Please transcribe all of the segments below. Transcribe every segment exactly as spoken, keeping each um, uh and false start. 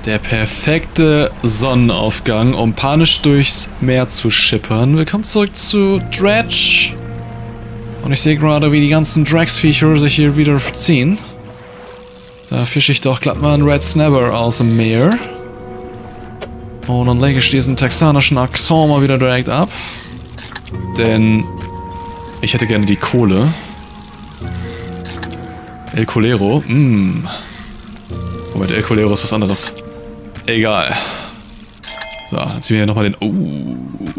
Der perfekte Sonnenaufgang, um panisch durchs Meer zu schippern. Willkommen zurück zu Dredge. Und ich sehe gerade, wie die ganzen Drax-Viecher sich hier wieder verziehen. Da fische ich doch glatt mal einen Red Snapper aus dem Meer. Und dann lege ich diesen texanischen Akzent mal wieder direkt ab. Denn ich hätte gerne die Kohle. El Colero, mmm. Moment, El Colero ist was anderes. Egal. So, dann ziehen wir hier nochmal den... Uh,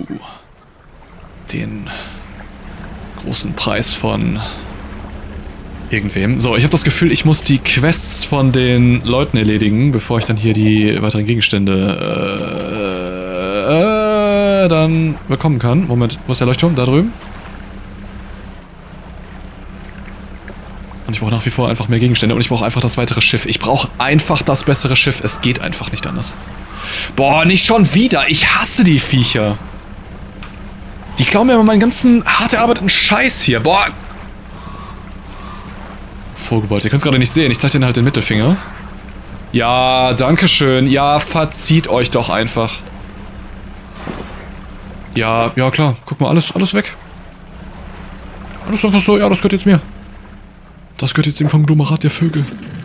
den großen Preis von irgendwem. So, ich habe das Gefühl, ich muss die Quests von den Leuten erledigen, bevor ich dann hier die weiteren Gegenstände äh, äh, dann bekommen kann. Moment, wo ist der Leuchtturm? Da drüben. Und ich brauche nach wie vor einfach mehr Gegenstände und ich brauche einfach das weitere Schiff. Ich brauche einfach das bessere Schiff. Es geht einfach nicht anders. Boah, nicht schon wieder. Ich hasse die Viecher. Die klauen mir immer meinen ganzen hart erarbeiteten Scheiß hier. Boah. Vorgebaut. Ihr könnt es gerade nicht sehen. Ich zeige denen halt den Mittelfinger. Ja, dankeschön. Ja, verzieht euch doch einfach. Ja, ja klar. Guck mal, alles, alles weg. Alles einfach so. Ja, das gehört jetzt mir. Das gehört jetzt dem Konglomerat der Vögel.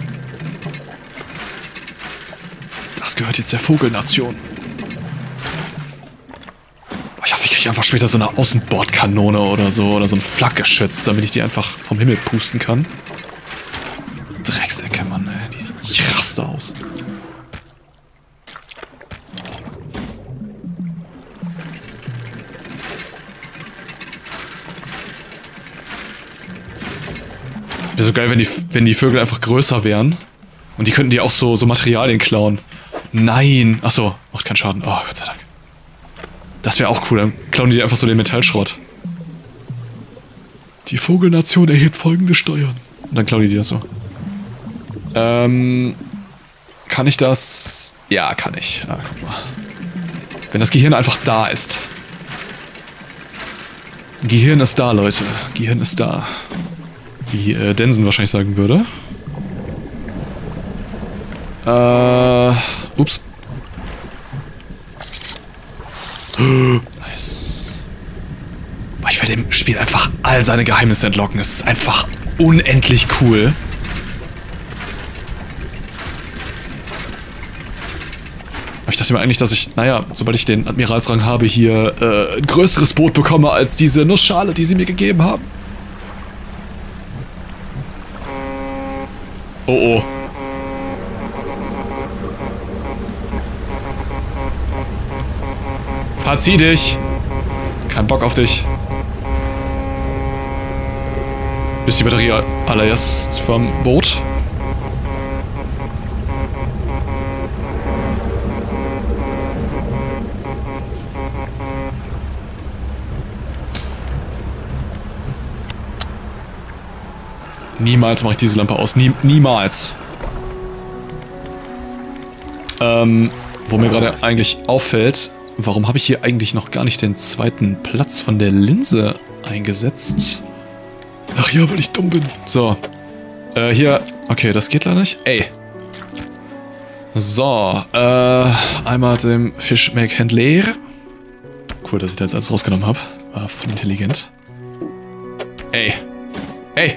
Das gehört jetzt der Vogelnation. Ich hoffe, ich kriege einfach später so eine Außenbordkanone oder so. Oder so ein Flakgeschütz, damit ich die einfach vom Himmel pusten kann. Drecksäcke, Mann, ey. Ich raste aus. Wäre so geil, wenn die, wenn die Vögel einfach größer wären. Und die könnten die auch so, so Materialien klauen. Nein. Achso, macht keinen Schaden. Oh, Gott sei Dank. Das wäre auch cool. Dann klauen die einfach so den Metallschrott. Die Vogelnation erhebt folgende Steuern. Und dann klauen die die das so. Ähm. Kann ich das? Ja, kann ich. Ah, guck mal. Wenn das Gehirn einfach da ist. Gehirn ist da, Leute. Gehirn ist da. Wie äh, Densen wahrscheinlich sagen würde. Äh. Ups. Nice. Boah, ich will dem Spiel einfach all seine Geheimnisse entlocken. Es ist einfach unendlich cool. Aber ich dachte mir eigentlich, dass ich, naja, sobald ich den Admiralsrang habe, hier äh, ein größeres Boot bekomme als diese Nussschale, die sie mir gegeben haben. Oh oh. Verzieh dich. Kein Bock auf dich. Bis die Batterie allererst vom Boot. Niemals mache ich diese Lampe aus. Nie, niemals. Ähm, wo mir gerade eigentlich auffällt, warum habe ich hier eigentlich noch gar nicht den zweiten Platz von der Linse eingesetzt? Ach ja, weil ich dumm bin. So. Äh, hier. Okay, das geht leider nicht. Ey. So. Äh, einmal dem Fischmelkhändler. Cool, dass ich da jetzt alles rausgenommen habe. War voll intelligent. Ey. Ey.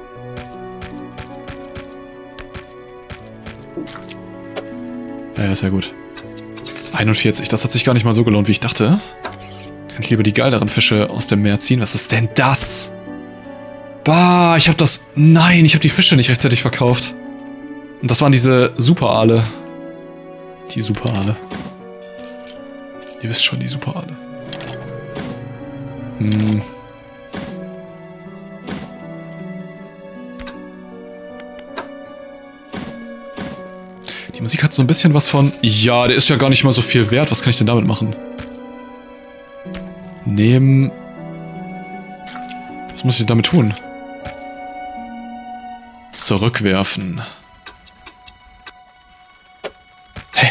Ja, ist ja gut. einundvierzig, das hat sich gar nicht mal so gelohnt, wie ich dachte. Kann ich lieber die geileren Fische aus dem Meer ziehen? Was ist denn das? Bah, ich hab das... Nein, ich hab die Fische nicht rechtzeitig verkauft. Und das waren diese Superaale. Die Superaale. Ihr wisst schon, die Superaale. Hm... Die Musik hat so ein bisschen was von... Ja, der ist ja gar nicht mal so viel wert. Was kann ich denn damit machen? Nehmen... Was muss ich denn damit tun? Zurückwerfen. Hä?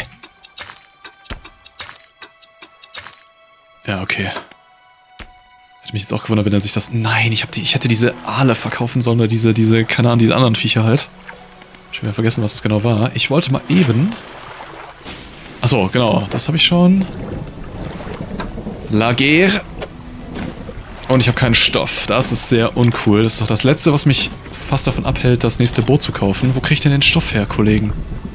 Ja, okay. Hätte mich jetzt auch gewundert, wenn er sich das... Nein, ich, hab die, ich hätte diese Aale verkaufen sollen. Oder diese, diese, keine Ahnung, diese anderen Viecher halt. Ich habe vergessen, was das genau war. Ich wollte mal eben Achso, genau. Das habe ich schon. Lager. Und ich habe keinen Stoff. Das ist sehr uncool. Das ist doch das Letzte, was mich fast davon abhält, das nächste Boot zu kaufen. Wo kriege ich denn den Stoff her, Kollegen?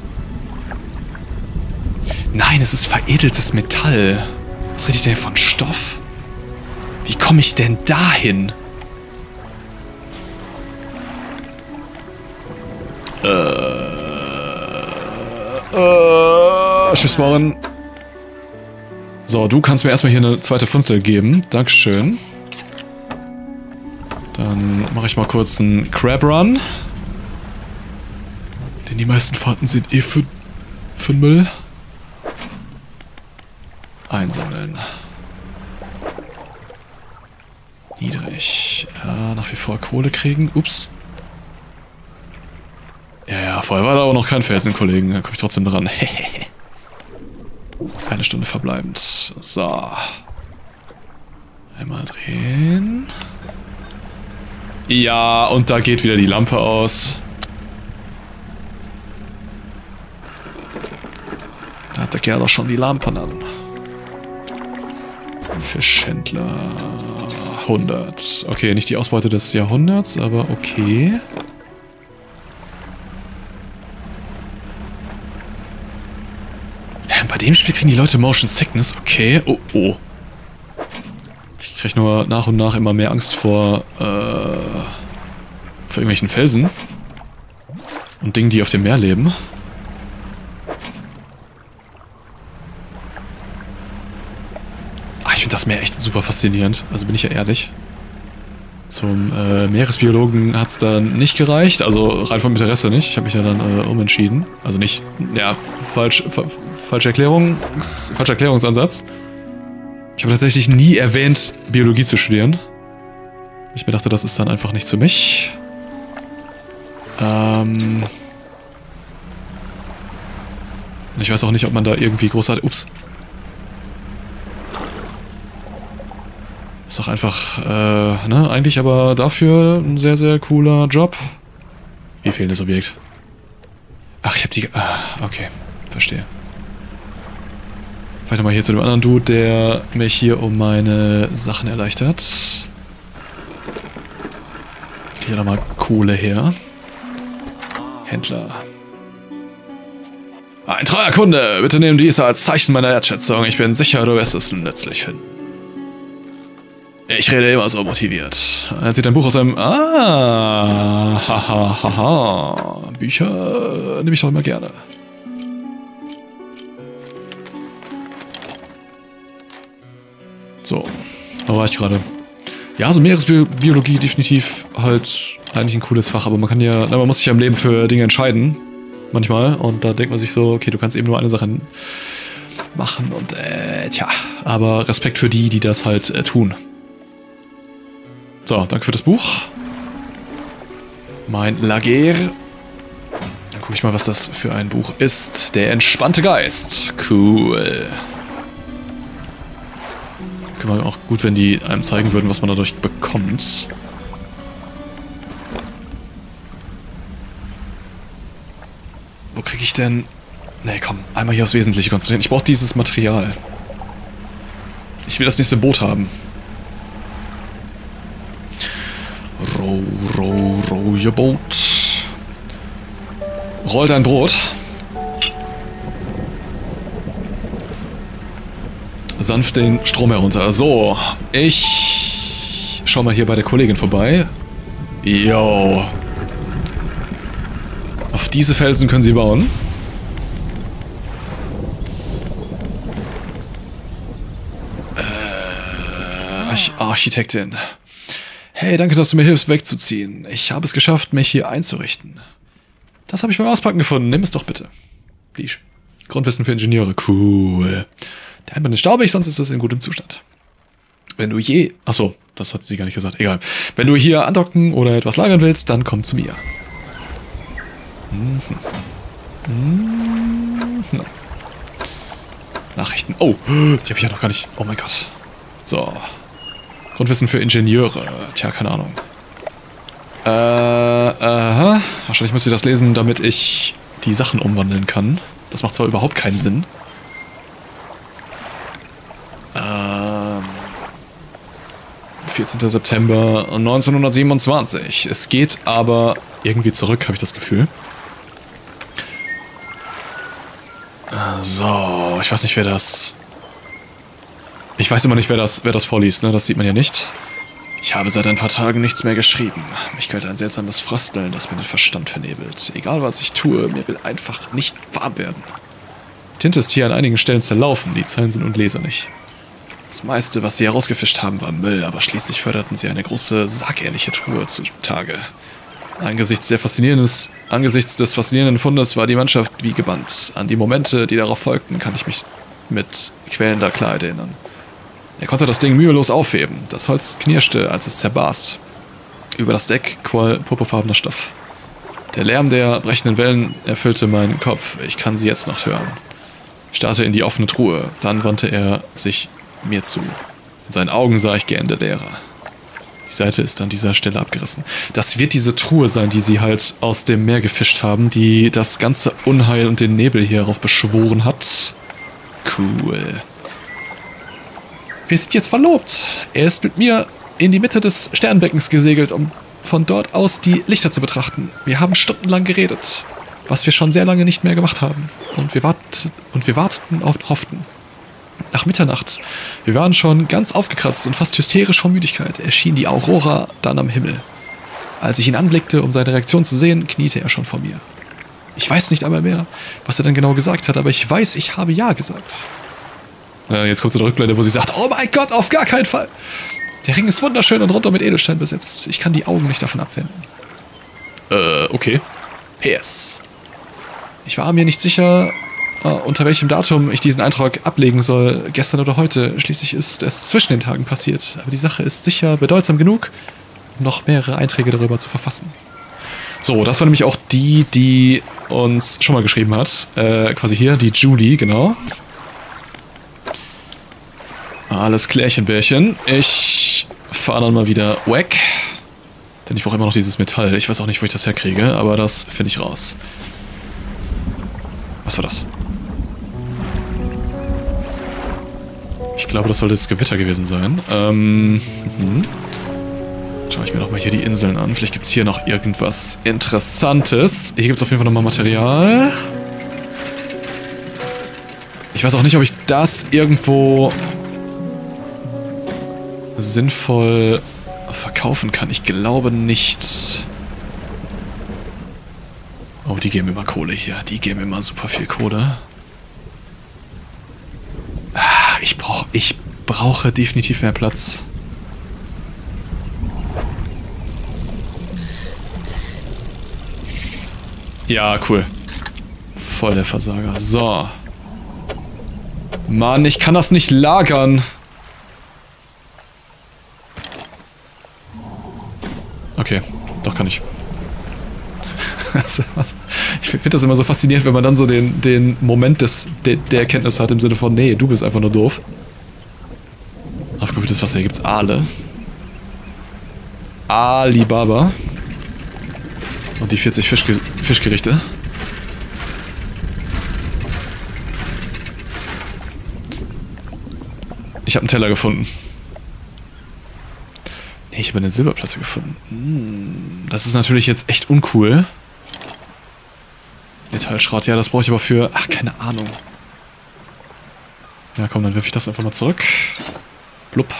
Nein, es ist veredeltes Metall. Was rede ich denn von Stoff? Wie komme ich denn dahin? Äh... Äh... Schiffsbauern. So, du kannst mir erstmal hier eine zweite Funzel geben. Dankeschön. Dann mache ich mal kurz einen Crab Run. Denn die meisten Fahrten sind eh für, für Müll. Einsammeln. Niedrig. Ja, nach wie vor Kohle kriegen. Ups. Ja, ja, vorher war da auch noch kein Felsen, Kollegen. Da komme ich trotzdem dran. Eine Stunde verbleibend. So. Einmal drehen. Ja, und da geht wieder die Lampe aus. Da hat der Kerl doch schon die Lampen an. Fischhändler. hundert. Okay, nicht die Ausbeute des Jahrhunderts, aber okay. Bei dem Spiel kriegen die Leute Motion Sickness. Okay. Oh, oh. Ich kriege nur nach und nach immer mehr Angst vor, äh, vor irgendwelchen Felsen. Und Dingen, die auf dem Meer leben. Ah, ich finde das Meer echt super faszinierend. Also bin ich ja ehrlich. Zum äh, Meeresbiologen hat es dann nicht gereicht. Also rein vom Interesse nicht. Ich habe mich ja dann äh, umentschieden. Also nicht, ja, falsch, fa falsche Erklärungs, falscher Erklärungsansatz. Ich habe tatsächlich nie erwähnt, Biologie zu studieren. Ich mir dachte, das ist dann einfach nichts für mich. Ähm... Ich weiß auch nicht, ob man da irgendwie großartig... Ups. Ist doch einfach, äh, ne, eigentlich aber dafür ein sehr, sehr cooler Job. Hier fehlendes Objekt. Ach, ich hab die... Ah, okay, verstehe. Vielleicht nochmal hier zu dem anderen Dude, der mich hier um meine Sachen erleichtert. Hier nochmal Kohle her. Händler. Ein treuer Kunde, bitte nehmen dies als Zeichen meiner Wertschätzung. Ich bin sicher, du wirst es nützlich finden. Ich rede immer so motiviert. Er zieht ein Buch aus einem... Ah, haha, haha. Bücher nehme ich doch immer gerne. So, wo war ich gerade? Ja, so Meeresbiologie definitiv halt eigentlich ein cooles Fach, aber man kann ja... Na, man muss sich ja im Leben für Dinge entscheiden. Manchmal. Und da denkt man sich so, okay, du kannst eben nur eine Sache machen und äh, tja. Aber Respekt für die, die das halt äh, tun. So, danke für das Buch. Mein Lager. Dann gucke ich mal, was das für ein Buch ist. Der entspannte Geist. Cool. Wäre auch gut, wenn die einem zeigen würden, was man dadurch bekommt. Wo kriege ich denn... Nee, komm, einmal hier aufs Wesentliche konzentrieren. Ich brauche dieses Material. Ich will das nächste Boot haben. Row, row, row your boat. Roll dein Brot. Sanft den Strom herunter. So, ich schau mal hier bei der Kollegin vorbei. Yo. Auf diese Felsen können sie bauen. Äh, Arch Architektin. Hey, danke, dass du mir hilfst, wegzuziehen. Ich habe es geschafft, mich hier einzurichten. Das habe ich beim Auspacken gefunden. Nimm es doch bitte. Please. Grundwissen für Ingenieure. Cool. Der Einband ist staubig, sonst ist es in gutem Zustand. Wenn du je... Achso, das hat sie gar nicht gesagt. Egal. Wenn du hier andocken oder etwas lagern willst, dann komm zu mir. Mhm. Mhm. Nachrichten. Oh, die habe ich ja noch gar nicht... Oh mein Gott. So. Grundwissen für Ingenieure. Tja, keine Ahnung. Äh, aha. Wahrscheinlich müsst ihr das lesen, damit ich die Sachen umwandeln kann. Das macht zwar überhaupt keinen Sinn. vierzehnter September neunzehnhundertsiebenundzwanzig. Es geht aber irgendwie zurück, habe ich das Gefühl. So, ich weiß nicht, wer das... Ich weiß immer nicht, wer das, wer das vorliest, ne? Das sieht man ja nicht. Ich habe seit ein paar Tagen nichts mehr geschrieben. Mich quält ein seltsames Frösteln, das mir den Verstand vernebelt. Egal, was ich tue, mir will einfach nicht warm werden. Tinte ist hier an einigen Stellen zerlaufen, die Zeilen sind unleserlich. Das meiste, was sie herausgefischt haben, war Müll, aber schließlich förderten sie eine große, sagehrliche Truhe zutage. Angesichts, der faszinierendes, angesichts des faszinierenden Fundes war die Mannschaft wie gebannt. An die Momente, die darauf folgten, kann ich mich mit quälender Klarheit erinnern. Er konnte das Ding mühelos aufheben. Das Holz knirschte, als es zerbarst. Über das Deck quoll purpurfarbener Stoff. Der Lärm der brechenden Wellen erfüllte meinen Kopf. Ich kann sie jetzt noch hören. Ich starrte in die offene Truhe. Dann wandte er sich mir zu. In seinen Augen sah ich gähnende Leere. Die Seite ist an dieser Stelle abgerissen. Das wird diese Truhe sein, die sie halt aus dem Meer gefischt haben, die das ganze Unheil und den Nebel hierauf beschworen hat. Cool. Wir sind jetzt verlobt. Er ist mit mir in die Mitte des Sternbeckens gesegelt, um von dort aus die Lichter zu betrachten. Wir haben stundenlang geredet, was wir schon sehr lange nicht mehr gemacht haben. Und wir, wart und wir warteten und hofften. Nach Mitternacht, wir waren schon ganz aufgekratzt und fast hysterisch vor Müdigkeit, erschien die Aurora dann am Himmel. Als ich ihn anblickte, um seine Reaktion zu sehen, kniete er schon vor mir. Ich weiß nicht einmal mehr, was er dann genau gesagt hat, aber ich weiß, ich habe Ja gesagt. Äh, jetzt kommt so eine Rückblende, wo sie sagt, oh mein Gott, auf gar keinen Fall. Der Ring ist wunderschön und rundum mit Edelstein besetzt. Ich kann die Augen nicht davon abwenden. Äh, okay. P S. Ich war mir nicht sicher, uh, unter welchem Datum ich diesen Eintrag ablegen soll. Gestern oder heute. Schließlich ist es zwischen den Tagen passiert. Aber die Sache ist sicher bedeutsam genug, um noch mehrere Einträge darüber zu verfassen. So, das war nämlich auch die, die uns schon mal geschrieben hat. Äh, quasi hier, die Julie, genau. Alles Klärchenbärchen. Ich fahre dann mal wieder weg. Denn ich brauche immer noch dieses Metall. Ich weiß auch nicht, wo ich das herkriege, aber das finde ich raus. Was war das? Ich glaube, das sollte das Gewitter gewesen sein. Ähm, mhm. Schaue ich mir doch mal hier die Inseln an. Vielleicht gibt es hier noch irgendwas Interessantes. Hier gibt es auf jeden Fall nochmal Material. Ich weiß auch nicht, ob ich das irgendwo sinnvoll verkaufen kann. Ich glaube nicht. Oh, die geben immer Kohle hier. Die geben immer super viel Kohle. Ah, ich brauche, ich brauche definitiv mehr Platz. Ja, cool. Voll der Versager. So. Mann, ich kann das nicht lagern. Okay, doch kann ich. Ich finde das immer so faszinierend, wenn man dann so den, den Moment des, de, der Erkenntnis hat, im Sinne von, nee, du bist einfach nur doof. Aufgefülltes Wasser, hier gibt's Aale. Alibaba. Und die vierzig Fischge Fischgerichte. Ich habe einen Teller gefunden. Nee, ich habe eine Silberplatte gefunden. Hm, das ist natürlich jetzt echt uncool. Metallschrott, ja, das brauche ich aber für... Ach, keine Ahnung. Ja, komm, dann wirf ich das einfach mal zurück. Blub.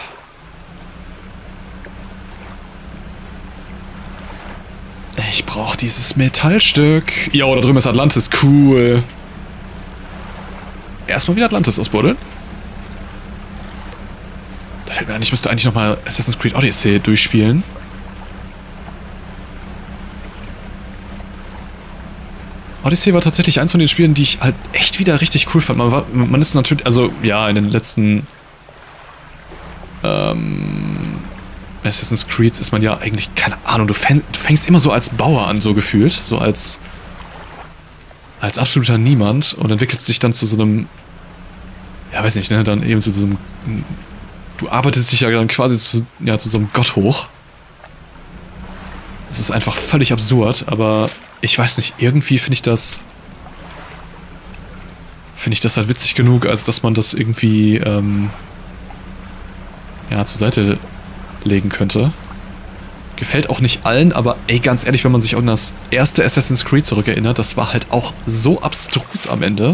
Ich brauche dieses Metallstück. Ja, da drüben ist Atlantis. Cool. Erstmal wieder Atlantis ausbuddeln. Da fällt mir ein, ich müsste eigentlich nochmal Assassin's Creed Odyssey durchspielen. Odyssey war tatsächlich eins von den Spielen, die ich halt echt wieder richtig cool fand. Man, war, man ist natürlich, also ja, in den letzten ähm, Assassin's Creeds ist man ja eigentlich, keine Ahnung, du fängst, du fängst immer so als Bauer an, so gefühlt, so als als absoluter Niemand und entwickelst dich dann zu so einem, ja, weiß nicht, ne, dann eben zu so einem, du arbeitest dich ja dann quasi zu, ja, zu so einem Gott hoch. Das ist einfach völlig absurd, aber ich weiß nicht, irgendwie finde ich das finde ich das halt witzig genug, als dass man das irgendwie ähm, ja, zur Seite legen könnte. Gefällt auch nicht allen, aber ey, ganz ehrlich, wenn man sich an das erste Assassin's Creed zurückerinnert, das war halt auch so abstrus am Ende.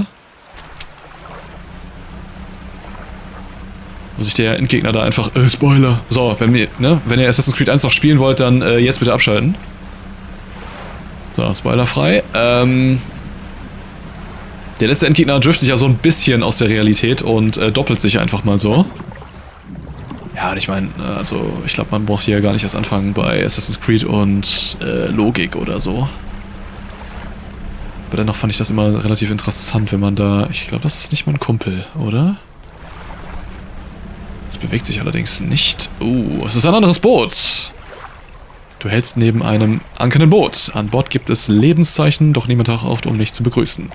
Wo sich der Endgegner da einfach, äh, Spoiler. So, wenn ihr, ne, wenn ihr Assassin's Creed eins noch spielen wollt, dann äh, jetzt bitte abschalten. So, spoilerfrei. Ähm, der letzte Endgegner driftet ja so ein bisschen aus der Realität und äh, doppelt sich einfach mal so. Ja, und ich meine, also ich glaube, man braucht hier gar nicht erst anfangen bei Assassin's Creed und äh, Logik oder so. Aber dennoch fand ich das immer relativ interessant, wenn man da... Ich glaube, das ist nicht mein Kumpel, oder? Das bewegt sich allerdings nicht. Uh, es ist ein anderes Boot. Du hältst neben einem ankernden Boot. An Bord gibt es Lebenszeichen, doch niemand taucht, um dich zu begrüßen.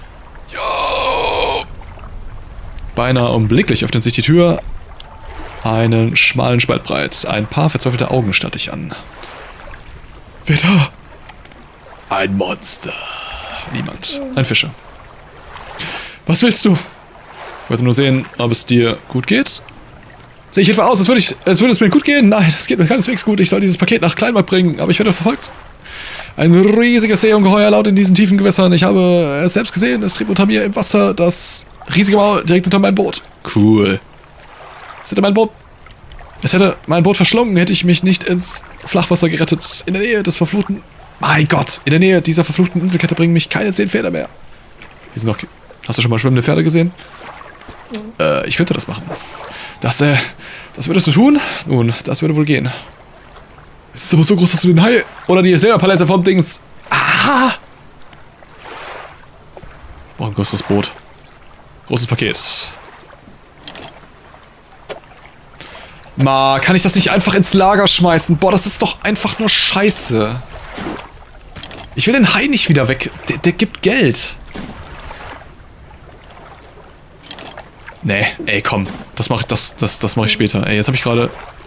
Jo! Beinahe augenblicklich öffnet sich die Tür. Einen schmalen Spalt breit. Ein paar verzweifelte Augen starrt dich an. Wer da? Ein Monster. Niemand. Ein Fischer. Was willst du? Ich wollte nur sehen, ob es dir gut geht. Sehe ich etwa aus, als würde, ich, als würde es mir gut gehen? Nein, das geht mir keineswegs gut. Ich soll dieses Paket nach Kleinmarkt bringen, aber ich werde verfolgt. Ein riesiges Seeungeheuer laut in diesen tiefen Gewässern. Ich habe es selbst gesehen. Es trieb unter mir im Wasser das riesige Maul direkt unter meinem Boot. Cool. Es hätte mein Boot... Es hätte mein Boot verschlungen, hätte ich mich nicht ins Flachwasser gerettet. In der Nähe des verfluchten... Mein Gott! In der Nähe dieser verfluchten Inselkette bringen mich keine zehn Pferde mehr. Hier sind noch... Hast du schon mal schwimmende Pferde gesehen? Äh, ich könnte das machen. Das, äh... Das würdest du tun? Nun, das würde wohl gehen. Es ist aber so groß, dass du den Hai... Oder die Silberpalette vom Dings... Ah! Brauch ein größeres Boot. Großes Paket. Ma, kann ich das nicht einfach ins Lager schmeißen? Boah, das ist doch einfach nur Scheiße. Ich will den Hai nicht wieder weg. Der, der gibt Geld. Nee, ey, komm. Das mach ich, das, das, das mach ich später. Ey, jetzt habe ich gerade...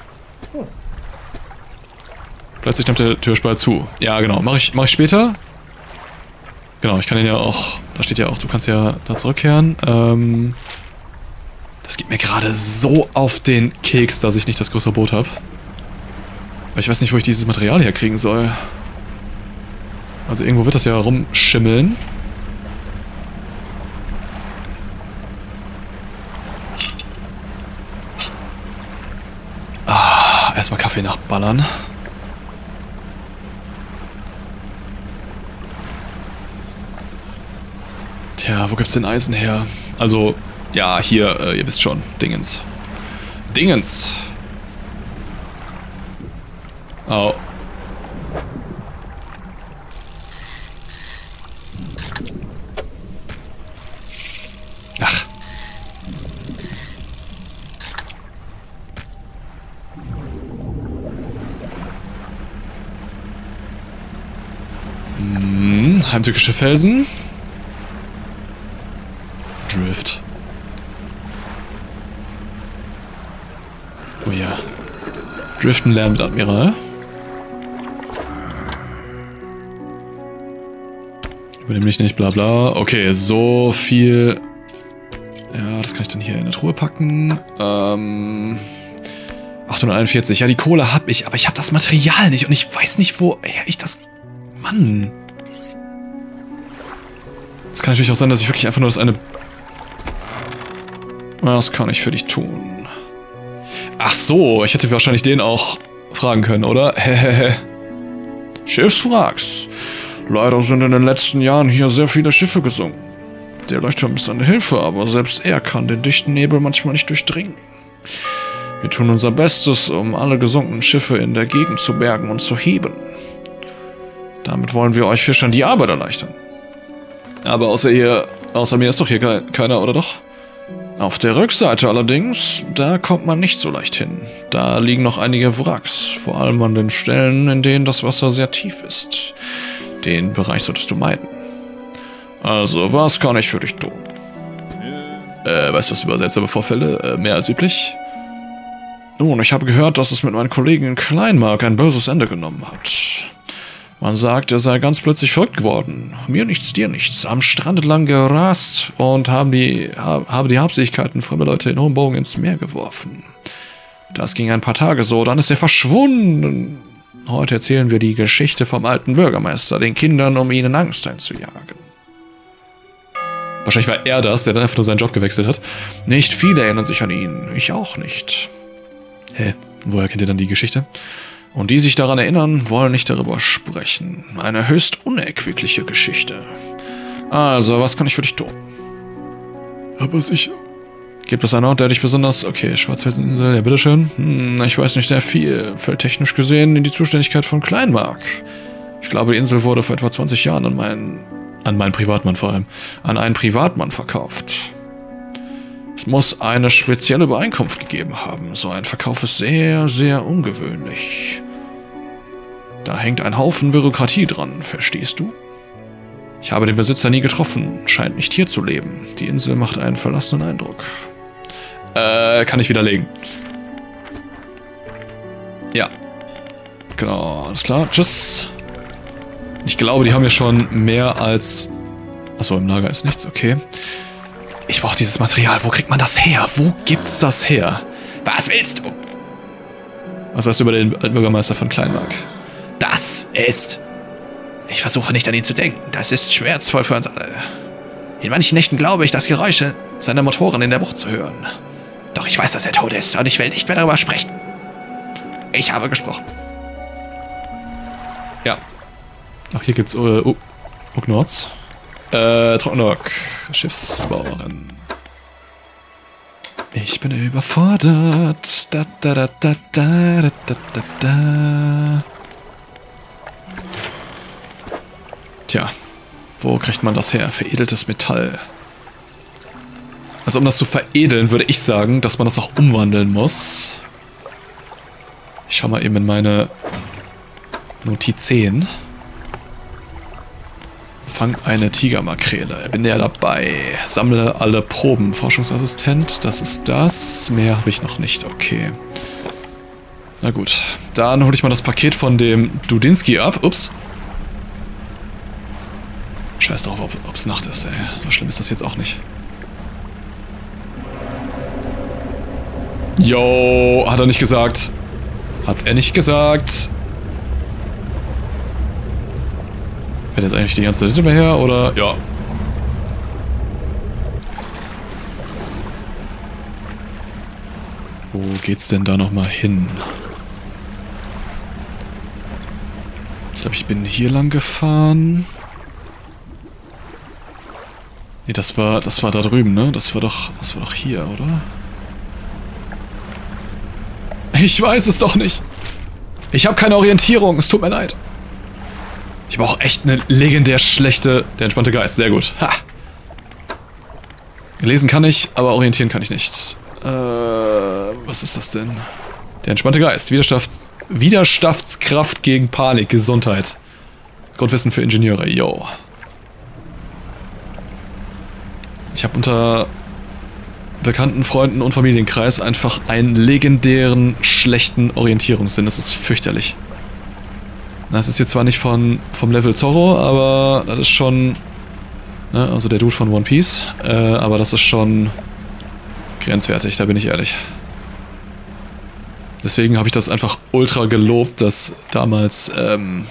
Plötzlich nimmt der Türspalt zu. Ja, genau. Mach ich, mach ich später. Genau, ich kann den ja auch... Da steht ja auch, du kannst ja da zurückkehren. Ähm... Das geht mir gerade so auf den Keks, dass ich nicht das größere Boot habe. Aber ich weiß nicht, wo ich dieses Material herkriegen soll. Also irgendwo wird das ja rumschimmeln. Ah, erstmal Kaffee nachballern. Tja, wo gibt's denn Eisen her? Also... Ja, hier, äh, ihr wisst schon. Dingens. Dingens! Au. Ach. Hm, heimtückische Felsen. Drift. Oh ja. Driften lernen mit Admiral. Übernehm dich nicht, bla bla. Okay, so viel... Ja, das kann ich dann hier in eine Truhe packen. Ähm... achthunderteinundvierzig. Ja, die Kohle hab ich, aber ich habe das Material nicht und ich weiß nicht, woher ich das... Mann. Es kann natürlich auch sein, dass ich wirklich einfach nur das eine... Was kann ich für dich tun? Ach so, ich hätte wahrscheinlich den auch fragen können, oder? Hehehe. Schiffswracks. Leider sind in den letzten Jahren hier sehr viele Schiffe gesunken. Der Leuchtturm ist eine Hilfe, aber selbst er kann den dichten Nebel manchmal nicht durchdringen. Wir tun unser Bestes, um alle gesunkenen Schiffe in der Gegend zu bergen und zu heben. Damit wollen wir euch Fischern die Arbeit erleichtern. Aber außer hier, außer mir ist doch hier ke keiner, oder doch? Auf der Rückseite allerdings, da kommt man nicht so leicht hin. Da liegen noch einige Wracks, vor allem an den Stellen, in denen das Wasser sehr tief ist. Den Bereich solltest du meiden. Also, was kann ich für dich tun? Äh, weißt du was über seltsame Vorfälle? Äh, mehr als üblich? Nun, ich habe gehört, dass es mit meinen Kollegen in Kleinmark ein böses Ende genommen hat. Man sagt, er sei ganz plötzlich verrückt geworden. Mir nichts, dir nichts. Am Strand entlang gerast und haben die, habe die Habseligkeiten fremder Leute in hohem Bogen ins Meer geworfen. Das ging ein paar Tage so, dann ist er verschwunden. Heute erzählen wir die Geschichte vom alten Bürgermeister, den Kindern, um ihnen Angst einzujagen. Wahrscheinlich war er das, der dann einfach nur seinen Job gewechselt hat. Nicht viele erinnern sich an ihn, ich auch nicht. Hä, woher kennt ihr dann die Geschichte? Und die sich daran erinnern, wollen nicht darüber sprechen. Eine höchst unerquickliche Geschichte. Also, was kann ich für dich tun? Aber sicher. Gibt es einen Ort, der dich besonders... Okay, Schwarzwaldsinsel, ja bitteschön. Hm, ich weiß nicht sehr viel. Fällt technisch gesehen in die Zuständigkeit von Kleinmark. Ich glaube, die Insel wurde vor etwa zwanzig Jahren an meinen... An meinen Privatmann vor allem. An einen Privatmann verkauft. Es muss eine spezielle Übereinkunft gegeben haben. So ein Verkauf ist sehr, sehr ungewöhnlich. Da hängt ein Haufen Bürokratie dran, verstehst du? Ich habe den Besitzer nie getroffen. Scheint nicht hier zu leben. Die Insel macht einen verlassenen Eindruck. Äh, kann ich widerlegen. Ja. Genau, alles klar. Tschüss. Ich glaube, die haben ja schon mehr als... Achso, im Lager ist nichts, okay. Ich brauche dieses Material. Wo kriegt man das her? Wo gibt's das her? Was willst du? Was weißt du über den Bürgermeister von Kleinmark? Das ist... Ich versuche nicht an ihn zu denken. Das ist schmerzvoll für uns alle. In manchen Nächten glaube ich, das Geräusche seiner Motoren in der Bucht zu hören. Doch ich weiß, dass er tot ist und ich will nicht mehr darüber sprechen. Ich habe gesprochen. Ja. Ach, hier gibt's äh, Ugnords. Äh, Trockendock. Schiffsbauerin. Ich bin überfordert. Da, da, da, da, da, da, da, da. Tja, wo kriegt man das her? Veredeltes Metall. Also um das zu veredeln, würde ich sagen, dass man das auch umwandeln muss. Ich schau mal eben in meine Notizen. Fang eine Tigermakrele. Bin ja dabei. Sammle alle Proben. Forschungsassistent, das ist das. Mehr habe ich noch nicht. Okay. Na gut. Dann hole ich mal das Paket von dem Dudinski ab. Ups. Scheiß drauf, ob es Nacht ist, ey. So schlimm ist das jetzt auch nicht. Yo, hat er nicht gesagt. Hat er nicht gesagt. Wird jetzt eigentlich die ganze Zeit hinterher, oder? Ja. Wo geht's denn da nochmal hin? Ich glaube, ich bin hier lang gefahren. Nee, das war, das war da drüben, ne? Das war doch, das war doch hier, oder? Ich weiß es doch nicht. Ich habe keine Orientierung, es tut mir leid. Ich habe auch echt eine legendär schlechte... Der entspannte Geist, sehr gut. Ha! Lesen kann ich, aber orientieren kann ich nicht. Äh, was ist das denn? Der entspannte Geist, Widerstands Widerstandskraft gegen Panik, Gesundheit. Grundwissen für Ingenieure, yo. Ich habe unter bekannten Freunden und Familienkreis einfach einen legendären, schlechten Orientierungssinn. Das ist fürchterlich. Das ist jetzt zwar nicht von, vom Level Zorro, aber das ist schon... Ne, also der Dude von One Piece. Äh, aber das ist schon grenzwertig, da bin ich ehrlich. Deswegen habe ich das einfach ultra gelobt, dass damals ähm,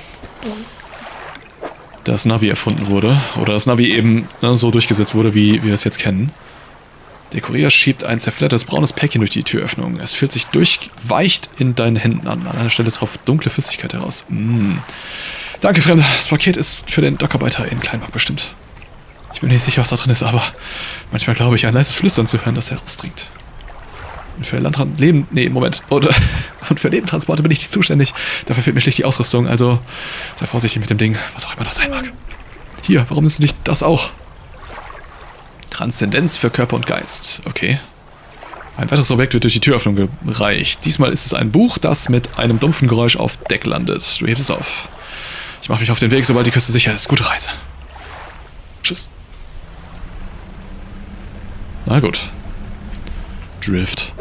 das Navi erfunden wurde. Oder das Navi eben ne, so durchgesetzt wurde, wie, wie wir es jetzt kennen. Der Kurier schiebt ein zerfleddertes braunes Päckchen durch die Türöffnung. Es fühlt sich durchweicht in deinen Händen an. An einer Stelle tropft dunkle Flüssigkeit heraus. Mm. Danke, Fremder. Das Paket ist für den Dockarbeiter in Kleinmark bestimmt. Ich bin nicht sicher, was da drin ist, aber manchmal glaube ich, ein leises Flüstern zu hören, das herausdringt. Und für Landtran... Leben... Nee, Moment. Oder, und für Lebendtransporte bin ich nicht zuständig. Dafür fehlt mir schlicht die Ausrüstung, also sei vorsichtig mit dem Ding, was auch immer das sein mag. Hier, warum nimmst du nicht das auch? Transzendenz für Körper und Geist. Okay. Ein weiteres Objekt wird durch die Türöffnung gereicht. Diesmal ist es ein Buch, das mit einem dumpfen Geräusch auf Deck landet. Du hebst es auf. Ich mache mich auf den Weg, sobald die Küste sicher ist. Gute Reise. Tschüss. Na gut. Drift.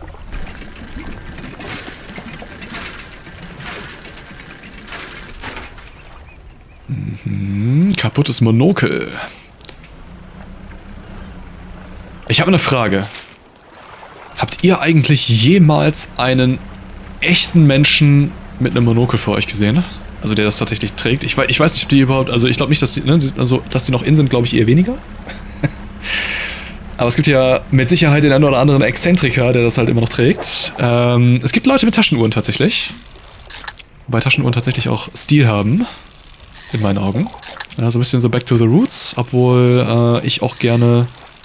Mhm. Kaputtes Monokel. Ich habe eine Frage. Habt ihr eigentlich jemals einen echten Menschen mit einem Monokel vor euch gesehen? Also der das tatsächlich trägt? Ich weiß, ich weiß nicht, ob die überhaupt... Also ich glaube nicht, dass die... Ne, also, dass die noch in sind, glaube ich eher weniger. Aber es gibt ja mit Sicherheit den einen oder anderen Exzentriker, der das halt immer noch trägt. Ähm, es gibt Leute mit Taschenuhren tatsächlich. Wobei Taschenuhren tatsächlich auch Stil haben. In meinen Augen. Ja, so ein bisschen so back to the roots. Obwohl äh, ich auch gerne...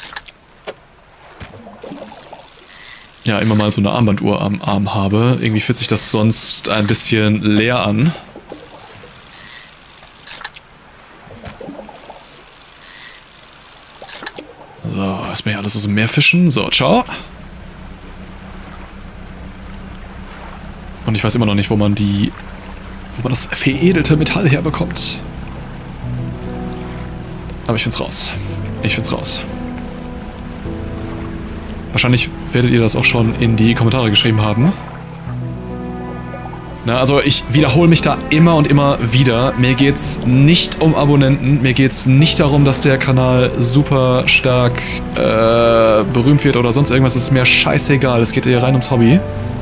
ja, immer mal so eine Armbanduhr am Arm habe. Irgendwie fühlt sich das sonst ein bisschen leer an. So, erstmal hier alles aus dem Meer fischen. So, ciao. Und ich weiß immer noch nicht, wo man die... wo man das veredelte Metall herbekommt. Aber ich find's raus. Ich find's raus. Wahrscheinlich werdet ihr das auch schon in die Kommentare geschrieben haben. Na, also ich wiederhole mich da immer und immer wieder. Mir geht's nicht um Abonnenten. Mir geht's nicht darum, dass der Kanal super stark äh, berühmt wird oder sonst irgendwas. Das ist mir scheißegal. Es geht hier rein ums Hobby.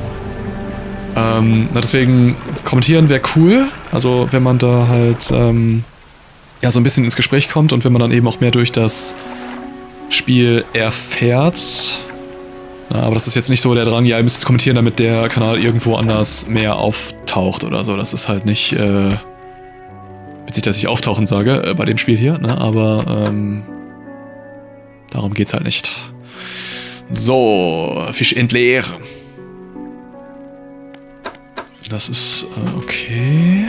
Ähm, na deswegen kommentieren wäre cool. Also wenn man da halt ähm, ja so ein bisschen ins Gespräch kommt und wenn man dann eben auch mehr durch das Spiel erfährt. Na, aber das ist jetzt nicht so der Drang, ja, ihr müsst jetzt kommentieren, damit der Kanal irgendwo anders mehr auftaucht oder so. Das ist halt nicht, äh, witzig, dass ich auftauchen sage, äh, bei dem Spiel hier, ne, aber, ähm, darum geht's halt nicht. So, Fisch entleeren. Das ist, äh, okay.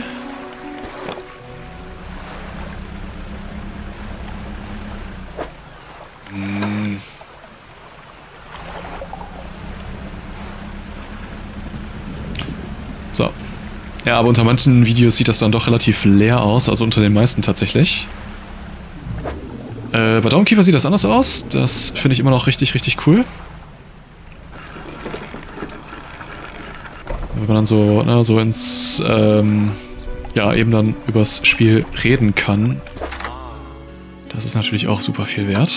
Hm. So. Ja, aber unter manchen Videos sieht das dann doch relativ leer aus, also unter den meisten tatsächlich. Äh, bei Dawnkeeper sieht das anders aus. Das finde ich immer noch richtig, richtig cool. Wenn man dann so, ne, so ins, ähm, ja, eben dann übers Spiel reden kann. Das ist natürlich auch super viel wert.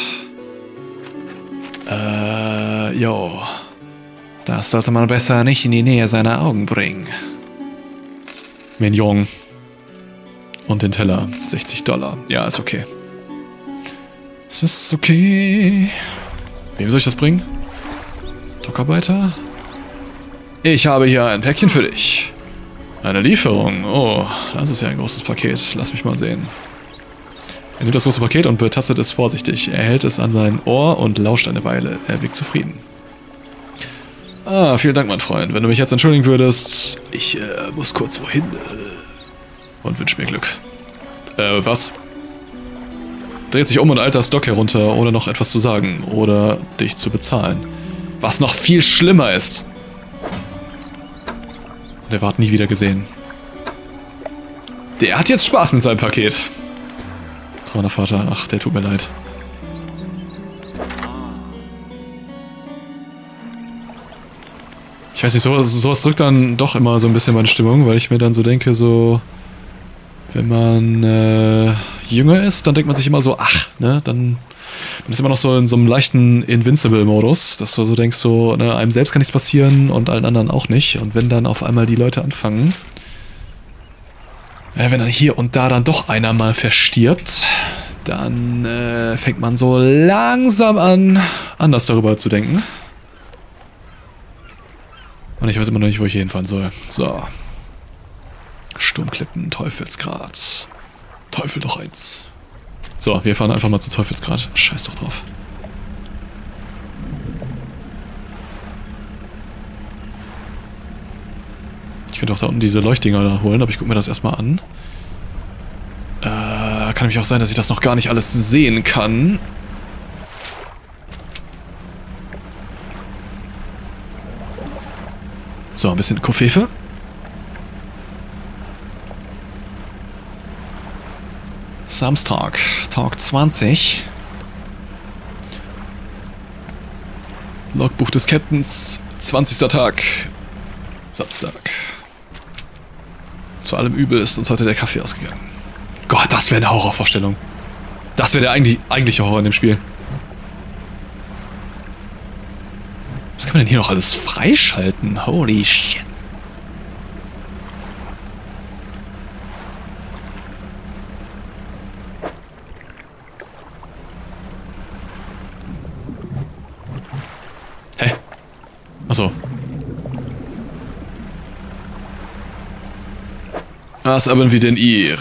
Äh, jo. Das sollte man besser nicht in die Nähe seiner Augen bringen. Mignon. Und den Teller. sechzig Dollar. Ja, ist okay. Es ist okay. Wem soll ich das bringen? Dockarbeiter? Ich habe hier ein Päckchen für dich. Eine Lieferung. Oh, das ist ja ein großes Paket. Lass mich mal sehen. Er nimmt das große Paket und betastet es vorsichtig. Er hält es an sein Ohr und lauscht eine Weile. Er wirkt zufrieden. Ah, vielen Dank, mein Freund. Wenn du mich jetzt entschuldigen würdest... Ich äh, muss kurz wohin. Äh, und wünsch mir Glück. Äh, was? Dreht sich um und eilt das Dock herunter, ohne noch etwas zu sagen. Oder dich zu bezahlen. Was noch viel schlimmer ist. Der war nie wieder gesehen. Der hat jetzt Spaß mit seinem Paket. Brauner Vater, ach, der tut mir leid. Ich weiß nicht, sowas, sowas drückt dann doch immer so ein bisschen meine Stimmung, weil ich mir dann so denke, so... Wenn man äh, jünger ist, dann denkt man sich immer so, ach, ne, dann... Man ist immer noch so in so einem leichten Invincible-Modus, dass du so denkst, so, ne, einem selbst kann nichts passieren und allen anderen auch nicht. Und wenn dann auf einmal die Leute anfangen... Äh, wenn dann hier und da dann doch einer mal verstirbt, dann äh, fängt man so langsam an, anders darüber zu denken. Und ich weiß immer noch nicht, wo ich hier hinfahren soll. So. Sturmklippen, Teufelsgrad. Teufel doch eins. So, wir fahren einfach mal zu Teufelsgrad. Scheiß doch drauf. Ich könnte auch da unten diese Leuchtdinger da holen, aber ich gucke mir das erstmal an. Äh, kann nämlich auch sein, dass ich das noch gar nicht alles sehen kann. So, ein bisschen Kofefe. Samstag, Tag zwanzig. Logbuch des Captains, zwanzigster Tag, Samstag. Zu allem Übel ist uns heute der Kaffee ausgegangen. Gott, das wäre eine Horrorvorstellung. Das wäre der eigentlich, eigentliche Horror in dem Spiel. Was kann man denn hier noch alles freischalten? Holy shit. Hä? Achso. Was haben wir denn ihr?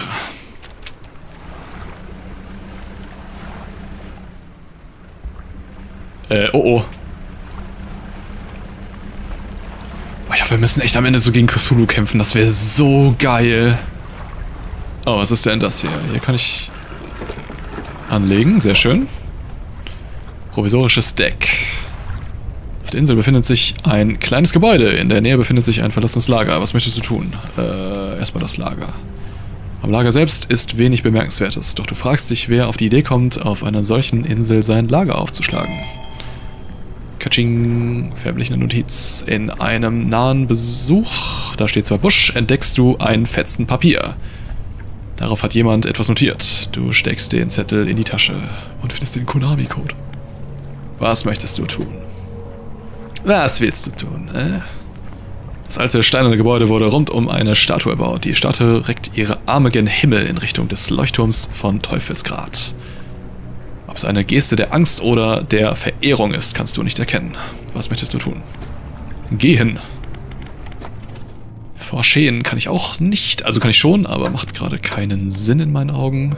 Äh, oh oh. Oh ja, wir müssen echt am Ende so gegen Cthulhu kämpfen. Das wäre so geil. Oh, was ist denn das hier? Hier kann ich anlegen. Sehr schön. Provisorisches Deck. Auf der Insel befindet sich ein kleines Gebäude. In der Nähe befindet sich ein verlassenes Lager. Was möchtest du tun? Äh, erstmal das Lager. Am Lager selbst ist wenig Bemerkenswertes. Doch du fragst dich, wer auf die Idee kommt, auf einer solchen Insel sein Lager aufzuschlagen. Katsching, verblichene Notiz. In einem nahen Besuch, da steht zwar Busch, entdeckst du einen fetzen Papier. Darauf hat jemand etwas notiert. Du steckst den Zettel in die Tasche und findest den Konami-Code. Was möchtest du tun? Was willst du tun, äh? Das alte steinerne Gebäude wurde rund um eine Statue erbaut. Die Statue reckt ihre Arme gen Himmel in Richtung des Leuchtturms von Teufelsgrat. Ob es eine Geste der Angst oder der Verehrung ist, kannst du nicht erkennen. Was möchtest du tun? Gehen. Vorstehen kann ich auch nicht. Also kann ich schon, aber macht gerade keinen Sinn in meinen Augen.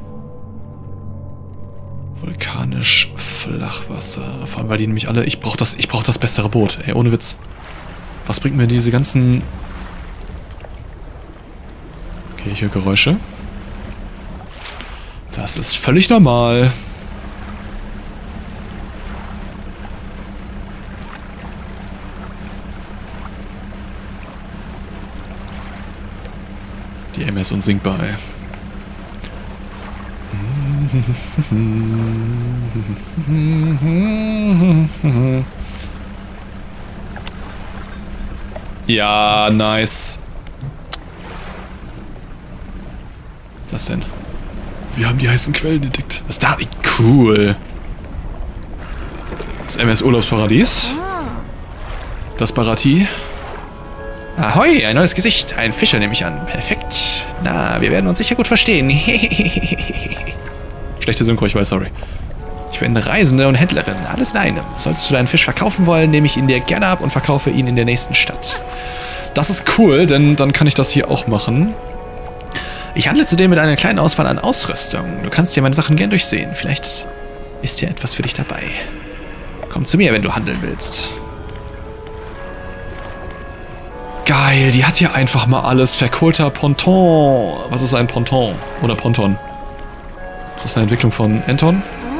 Vulkanisch Flachwasser. Vor allem, weil die nämlich alle... Ich brauche das, ich brauch das bessere Boot. Ey, ohne Witz. Was bringt mir diese ganzen... Okay, ich höre Geräusche. Das ist völlig normal. Die M S unsinkbar, ey. Ja, nice. Was ist das denn? Wir haben die heißen Quellen entdeckt. Was da? Cool. Das M S Urlaubsparadies. Das Barati. Ahoi, ein neues Gesicht. Ein Fischer nehme ich an. Perfekt. Na, wir werden uns sicher gut verstehen. Schlechte Synchro, ich weiß, sorry. Ich bin Reisende und Händlerin. Alles in einem. Solltest du deinen Fisch verkaufen wollen, nehme ich ihn dir gerne ab und verkaufe ihn in der nächsten Stadt. Das ist cool, denn dann kann ich das hier auch machen. Ich handle zudem mit einer kleinen Auswahl an Ausrüstung. Du kannst dir meine Sachen gern durchsehen. Vielleicht ist ja etwas für dich dabei. Komm zu mir, wenn du handeln willst. Geil, die hat hier einfach mal alles. Verkohlter Ponton. Was ist ein Ponton? Oder Ponton? Ist das eine Entwicklung von Anton?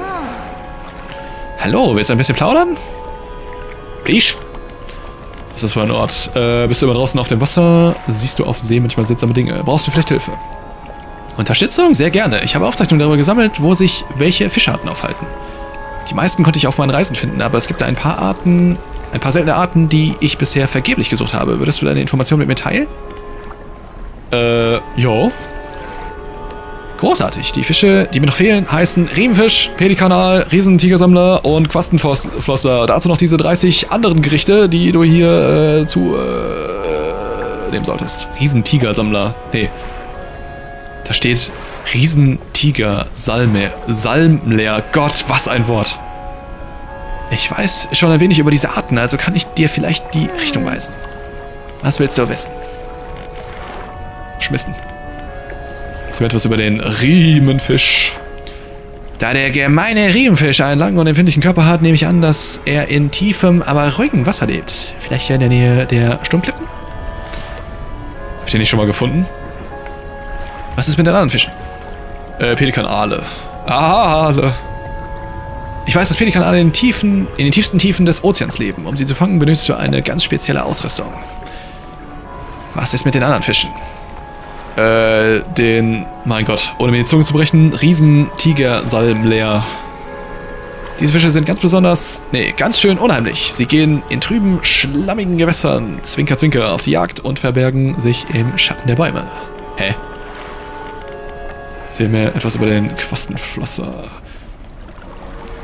Hallo, willst du ein bisschen plaudern? Please? Was ist das für ein Ort? Äh, bist du immer draußen auf dem Wasser? Siehst du auf See manchmal seltsame Dinge? Brauchst du vielleicht Hilfe? Unterstützung? Sehr gerne. Ich habe Aufzeichnungen darüber gesammelt, wo sich welche Fischarten aufhalten. Die meisten konnte ich auf meinen Reisen finden, aber es gibt da ein paar Arten, ein paar seltene Arten, die ich bisher vergeblich gesucht habe. Würdest du deine Informationen mit mir teilen? Äh, jo. Großartig. Die Fische, die mir noch fehlen, heißen Riemenfisch, Pelikanal, Riesentigersammler und Quastenflossler. Dazu noch diese dreißig anderen Gerichte, die du hier äh, zu äh, nehmen solltest. Riesentigersammler. Nee. Da steht Riesentiger Salme. Salmler. Gott, was ein Wort. Ich weiß schon ein wenig über diese Arten, also kann ich dir vielleicht die Richtung weisen. Was willst du wissen? Schmissen. Jetzt etwas über den Riemenfisch. Da der gemeine Riemenfisch einen langen und empfindlichen Körper hat, nehme ich an, dass er in tiefem, aber ruhigem Wasser lebt. Vielleicht ja in der Nähe der Sturmklippen? Hab ich den nicht schon mal gefunden? Was ist mit den anderen Fischen? Äh, Pelikanale. Aale. Ich weiß, dass Pelikanale in, Tiefen, in den tiefsten Tiefen des Ozeans leben. Um sie zu fangen, benötigst du eine ganz spezielle Ausrüstung. Was ist mit den anderen Fischen? Äh, den, mein Gott, ohne mir die Zunge zu brechen, Riesentigersalmler. Diese Fische sind ganz besonders, nee, ganz schön unheimlich. Sie gehen in trüben, schlammigen Gewässern, zwinker, zwinker, auf die Jagd und verbergen sich im Schatten der Bäume. Hä? Erzähl mir etwas über den Quastenflosser.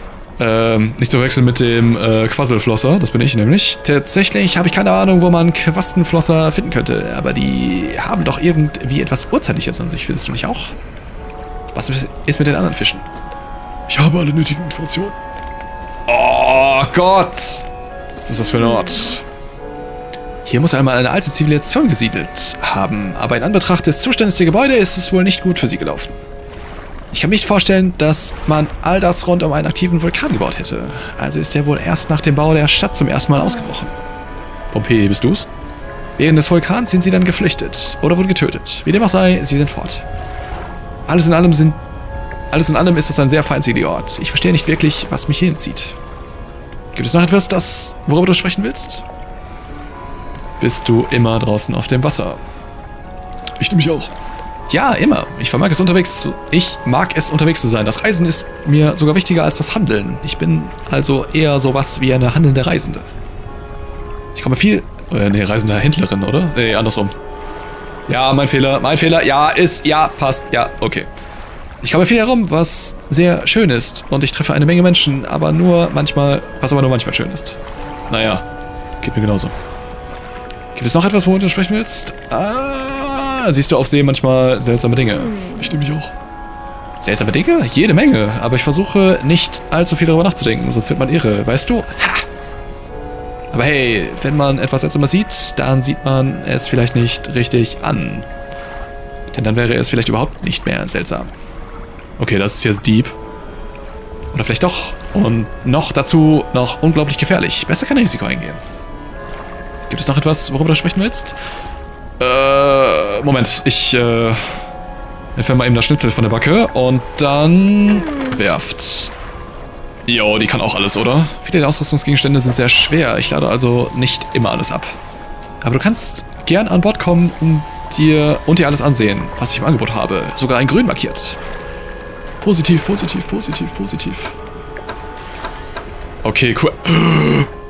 Ähm, nicht zu verwechseln mit dem äh, Quasselflosser, das bin ich nämlich. Tatsächlich habe ich keine Ahnung, wo man Quastenflosser finden könnte, aber die haben doch irgendwie etwas Urzeitliches an sich, findest du nicht auch? Was ist mit den anderen Fischen? Ich habe alle nötigen Informationen. Oh Gott! Was ist das für ein Ort? Hier muss einmal eine alte Zivilisation gesiedelt haben, aber in Anbetracht des Zustandes der Gebäude ist es wohl nicht gut für sie gelaufen. Ich kann mir nicht vorstellen, dass man all das rund um einen aktiven Vulkan gebaut hätte. Also ist er wohl erst nach dem Bau der Stadt zum ersten Mal ausgebrochen. Pompeii, bist du's? Während des Vulkans sind sie dann geflüchtet oder wurden getötet. Wie dem auch sei, sie sind fort. Alles in allem sind... Alles in allem ist es ein sehr feindseliger Ort. Ich verstehe nicht wirklich, was mich hierhin zieht. Gibt es noch etwas, das, worüber du sprechen willst? Bist du immer draußen auf dem Wasser? Ich nämlich auch. Ja, immer. Ich vermag es unterwegs zu... Ich mag es unterwegs zu sein. Das Reisen ist mir sogar wichtiger als das Handeln. Ich bin also eher sowas wie eine handelnde Reisende. Ich komme viel... Äh, nee, reisende Händlerin, oder? Nee, andersrum. Ja, mein Fehler, mein Fehler. Ja, ist... Ja, passt. Ja, okay. Ich komme viel herum, was sehr schön ist. Und ich treffe eine Menge Menschen, aber nur manchmal... Was aber nur manchmal schön ist. Naja, geht mir genauso. Gibt es noch etwas, worüber du sprechen willst? Ah, siehst du auf See manchmal seltsame Dinge. Ich nehme mich auch. Seltsame Dinge? Jede Menge. Aber ich versuche nicht allzu viel darüber nachzudenken, sonst wird man irre. Weißt du? Ha! Aber hey, wenn man etwas Seltsames sieht, dann sieht man es vielleicht nicht richtig an. Denn dann wäre es vielleicht überhaupt nicht mehr seltsam. Okay, das ist jetzt deep. Oder vielleicht doch. Und noch dazu noch unglaublich gefährlich. Besser kein Risiko eingehen. Gibt es noch etwas, worüber du sprechen willst? Äh, Moment. Ich, äh, entferne mal eben das Schnitzel von der Backe und dann werft. Jo, die kann auch alles, oder? Viele der Ausrüstungsgegenstände sind sehr schwer. Ich lade also nicht immer alles ab. Aber du kannst gern an Bord kommen und dir, und dir alles ansehen, was ich im Angebot habe. Sogar ein Grün markiert. Positiv, positiv, positiv, positiv. Okay, cool.